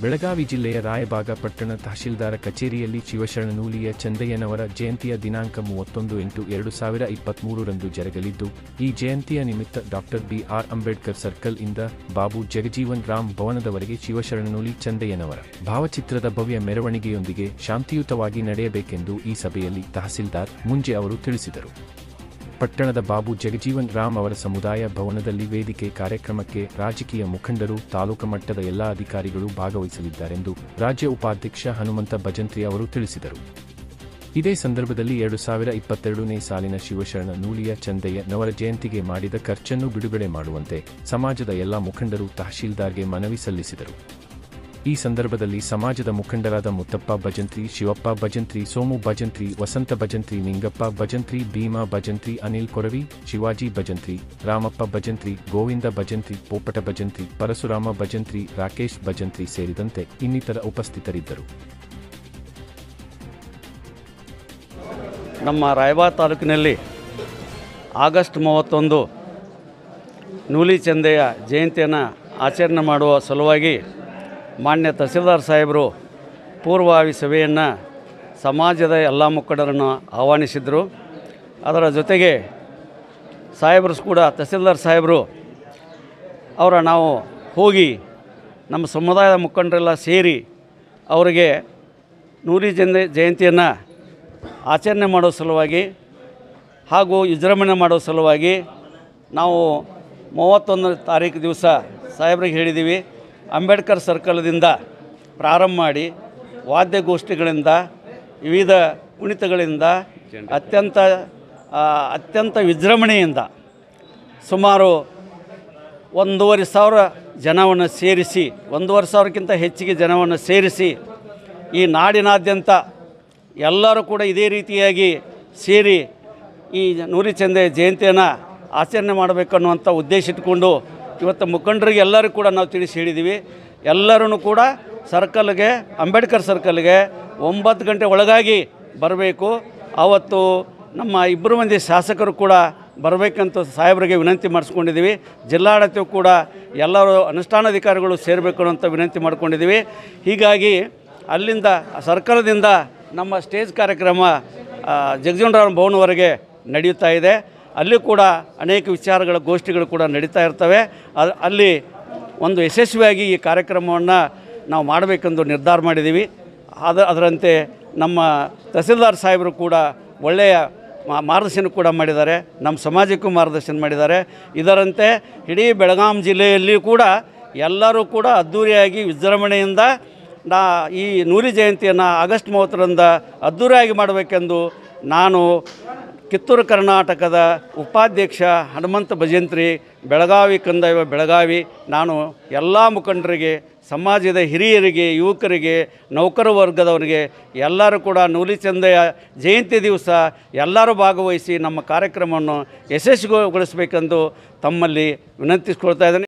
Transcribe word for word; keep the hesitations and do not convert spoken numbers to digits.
ಬೆಳಗಾವಿ ಜಿಲ್ಲೆಯ ರಾಯಬಾಗ ಪಟ್ಟಣ ತಹಶೀಲ್ದಾರ ಕಚೇರಿಯಲ್ಲಿ ಶಿವಶರಣನೂಲಿಯ ಚಂದಯ್ಯನವರ ಜಯಂತಿಯ ದಿನಾಂಕ ಮೂವತ್ತೊಂದು ಎಂಟು ಎರಡು ಸಾವಿರ ಇಪ್ಪತ್ಮೂರರಂದು ಜರುಗಲಿದ್ದು, ಈ ಜಯಂತಿಯ ನಿಮಿತ್ತ doctor B R Ambedkar circle ಇಂದ ಬಾಬು ಜಗಜೀವನ್ ರಾಮ್ ಭವನದವರೆಗೆ ಶಿವಶರಣನೂಲಿ ಚಂದಯ್ಯನವರ ಭಾವಚಿತ್ರದ ಭವ್ಯ ಮೆರವಣಿಗೆಯೊಂದಿಗೆ ಶಾಂತಿಯುತವಾಗಿ ನಡೆಯಬೇಕೆಂದು ಈ ಸಭೆಯಲ್ಲಿ ತಹಸೀಲ್ದಾರ್ ಮುಂಜೆ ಅವರು ತಿಳಿಸಿದರು. ಪಟ್ಟಣದ ಬಾಬು ಜಗಜೀವನ್ ರಾಮ್ ಅವರ ಸಮುದಾಯ ಭವನದಲ್ಲಿ ವೇದಿಕೆ ಕಾರ್ಯಕ್ರಮಕ್ಕೆ ರಾಜಕೀಯ ಮುಖಂಡರು, ತಾಲೂಕು ಮಟ್ಟದ ಎಲ್ಲಾ ಅಧಿಕಾರಿಗಳು ಭಾಗವಹಿಸಲಿದ್ದಾರೆಂದು ರಾಜ್ಯ ಉಪಾಧ್ಯಕ್ಷ ಹನುಮಂತ ಭಜಂತ್ರಿ ಅವರು ತಿಳಿಸಿದರು. ಇದೇ ಸಂದರ್ಭದಲ್ಲಿ ಎರಡು ಸಾವಿರ ಇಪ್ಪತ್ತೆರಡನೇ ಸಾಲಿನ ಶಿವಶರಣ ನೂಲಿಯ ಚಂದಯ್ಯನವರ ಜಯಂತಿಗೆ ಮಾಡಿದ ಖರ್ಚನ್ನು ಬಿಡುಗಡೆ ಮಾಡುವಂತೆ ಸಮಾಜದ ಎಲ್ಲಾ ಮುಖಂಡರು ತಹಶೀಲ್ದಾರ್ಗೆ ಮನವಿ ಸಲ್ಲಿಸಿದರು. ಈ ಸಂದರ್ಭದಲ್ಲಿ ಸಮಾಜದ ಮುಖಂಡರಾದ ಮುತ್ತಪ್ಪ ಭಜಂತ್ರಿ, ಶಿವಪ್ಪ ಭಜಂತ್ರಿ, ಸೋಮು ಭಜಂತ್ರಿ, ವಸಂತ ಭಜಂತ್ರಿ, ನಿಂಗಪ್ಪ ಭಜಂತ್ರಿ, ಭೀಮಾ ಭಜಂತ್ರಿ, ಅನಿಲ್ ಕೊರವಿ, ಶಿವಾಜಿ ಭಜಂತ್ರಿ, ರಾಮಪ್ಪ ಭಜಂತ್ರಿ, ಗೋವಿಂದ ಭಜಂತ್ರಿ, ಪೋಪಟ ಭಜಂತ್ರಿ, ಪರಶುರಾಮ ಭಜಂತ್ರಿ, ರಾಕೇಶ್ ಭಜಂತ್ರಿ ಸೇರಿದಂತೆ ಇನ್ನಿತರ ಉಪಸ್ಥಿತರಿದ್ದರು. ನಮ್ಮ ರಾಯಬಾಗ ತಾಲೂಕಿನಲ್ಲಿ ಆಗಸ್ಟ್ ಮೂವತ್ತೊಂದು ನೂಲಿ ಚಂದಯ್ಯ ಜಯಂತಿಯನ್ನು ಆಚರಣೆ ಮಾಡುವ ಸಲುವಾಗಿ ಮಾನ್ಯ ತಹಸೀಲ್ದಾರ್ ಸಾಹೇಬರು ಪೂರ್ವಭಾವಿ ಸಭೆಯನ್ನು ಸಮಾಜದ ಎಲ್ಲ ಮುಖಂಡರನ್ನು ಆಹ್ವಾನಿಸಿದರು. ಅದರ ಜೊತೆಗೆ ಸಾಹೇಬರು ಕೂಡ ತಹಸೀಲ್ದಾರ್ ಸಾಹೇಬರು ಅವರ ನಾವು ಹೋಗಿ ನಮ್ಮ ಸಮುದಾಯದ ಮುಖಂಡರೆಲ್ಲ ಸೇರಿ ಅವರಿಗೆ ನೂಲಿ ಜಂದೆ ಜಯಂತಿಯನ್ನು ಆಚರಣೆ ಮಾಡೋ ಸಲುವಾಗಿ ಹಾಗೂ ವಿಜೃಂಭಣೆ ಮಾಡೋ ಸಲುವಾಗಿ ನಾವು ಮೂವತ್ತೊಂದು ತಾರೀಕು ದಿವಸ ಸಾಹೇಬ್ರಿಗೆ ಹೇಳಿದ್ದೀವಿ. ಅಂಬೇಡ್ಕರ್ ಸರ್ಕಲ್ದಿಂದ ಪ್ರಾರಂಭ ಮಾಡಿ ವಾದ್ಯಗೋಷ್ಠಿಗಳಿಂದ, ವಿವಿಧ ಕುಣಿತಗಳಿಂದ, ಅತ್ಯಂತ ಅತ್ಯಂತ ವಿಜೃಂಭಣೆಯಿಂದ ಸುಮಾರು ಒಂದೂವರೆ ಸಾವಿರ ಜನವನ್ನು ಸೇರಿಸಿ ಒಂದೂವರೆ ಸಾವಿರಕ್ಕಿಂತ ಹೆಚ್ಚಿಗೆ ಜನವನ್ನು ಸೇರಿಸಿ ಈ ನಾಡಿನಾದ್ಯಂತ ಎಲ್ಲರೂ ಕೂಡ ಇದೇ ರೀತಿಯಾಗಿ ಸೇರಿ ಈ ನೂಲಿ ಚಂದಯ್ಯ ಜಯಂತಿಯನ್ನು ಆಚರಣೆ ಮಾಡಬೇಕನ್ನುವಂಥ ಉದ್ದೇಶ ಇಟ್ಕೊಂಡು ಇವತ್ತು ಮುಖಂಡರಿಗೆ ಎಲ್ಲರಿಗೂ ಕೂಡ ನಾವು ತಿಳಿಸಿ ಹೇಳಿದ್ದೀವಿ. ಎಲ್ಲರೂ ಕೂಡ ಸರ್ಕಲ್ಗೆ, ಅಂಬೇಡ್ಕರ್ ಸರ್ಕಲ್ಗೆ ಒಂಬತ್ತು ಗಂಟೆ ಒಳಗಾಗಿ ಬರಬೇಕು. ಆವತ್ತು ನಮ್ಮ ಇಬ್ಬರು ಮಂದಿ ಶಾಸಕರು ಕೂಡ ಬರಬೇಕಂತ ಸಾಹೇಬರಿಗೆ ವಿನಂತಿ ಮಾಡಿಸ್ಕೊಂಡಿದ್ದೀವಿ. ಜಿಲ್ಲಾಡಳಿತವು ಕೂಡ ಎಲ್ಲರೂ ಅನುಷ್ಠಾನಾಧಿಕಾರಿಗಳು ಸೇರಬೇಕು ಅನ್ನೋಂಥ ವಿನಂತಿ ಮಾಡ್ಕೊಂಡಿದ್ದೀವಿ. ಹೀಗಾಗಿ ಅಲ್ಲಿಂದ ಸರ್ಕಲ್ದಿಂದ ನಮ್ಮ ಸ್ಟೇಜ್ ಕಾರ್ಯಕ್ರಮ ಜಗಜೀವನ್ ರಾಮ್ ಭವನವರೆಗೆ ನಡೆಯುತ್ತಾ ಇದೆ. ಅಲ್ಲಿ ಕೂಡ ಅನೇಕ ವಿಚಾರಗಳ ಗೋಷ್ಠಿಗಳು ಕೂಡ ನಡೀತಾ ಇರ್ತವೆ. ಅಲ್ಲಿ ಒಂದು ಯಶಸ್ವಿಯಾಗಿ ಈ ಕಾರ್ಯಕ್ರಮವನ್ನು ನಾವು ಮಾಡಬೇಕೆಂದು ನಿರ್ಧಾರ ಮಾಡಿದ್ದೀವಿ. ಅದ ಅದರಂತೆ ನಮ್ಮ ತಹಸೀಲ್ದಾರ್ ಸಾಹೇಬರು ಕೂಡ ಒಳ್ಳೆಯ ಮಾರ್ಗದರ್ಶನ ಕೂಡ ಮಾಡಿದ್ದಾರೆ, ನಮ್ಮ ಸಮಾಜಕ್ಕೂ ಮಾರ್ಗದರ್ಶನ ಮಾಡಿದ್ದಾರೆ. ಇದರಂತೆ ಇಡೀ ಬೆಳಗಾಂ ಜಿಲ್ಲೆಯಲ್ಲಿ ಕೂಡ ಎಲ್ಲರೂ ಕೂಡ ಅದ್ಧೂರಿಯಾಗಿ ವಿಜೃಂಭಣೆಯಿಂದ ನಾ ಈ ನೂಲಿ ಜಯಂತಿಯನ್ನು ಆಗಸ್ಟ್ ಮೂವತ್ತರಂದು ಅದ್ಧೂರಿಯಾಗಿ ಮಾಡಬೇಕೆಂದು ನಾನು ಕಿತ್ತೂರು ಕರ್ನಾಟಕದ ಉಪಾಧ್ಯಕ್ಷ ಹನುಮಂತ ಭಜಂತ್ರಿ, ಬೆಳಗಾವಿ ಕಂದಾಯ ಬೆಳಗಾವಿ, ನಾನು ಎಲ್ಲ ಮುಖಂಡರಿಗೆ, ಸಮಾಜದ ಹಿರಿಯರಿಗೆ, ಯುವಕರಿಗೆ, ನೌಕರ ವರ್ಗದವರಿಗೆ ಎಲ್ಲರೂ ಕೂಡ ನೂಲಿ ಚಂದಯ್ಯ ಜಯಂತಿ ದಿವಸ ಎಲ್ಲರೂ ಭಾಗವಹಿಸಿ ನಮ್ಮ ಕಾರ್ಯಕ್ರಮವನ್ನು ಯಶಸ್ವಿಗೊಳಿಸಬೇಕೆಂದು ತಮ್ಮಲ್ಲಿ ವಿನಂತಿಸ್ಕೊಳ್ತಾ ಇದ್ದೇನೆ.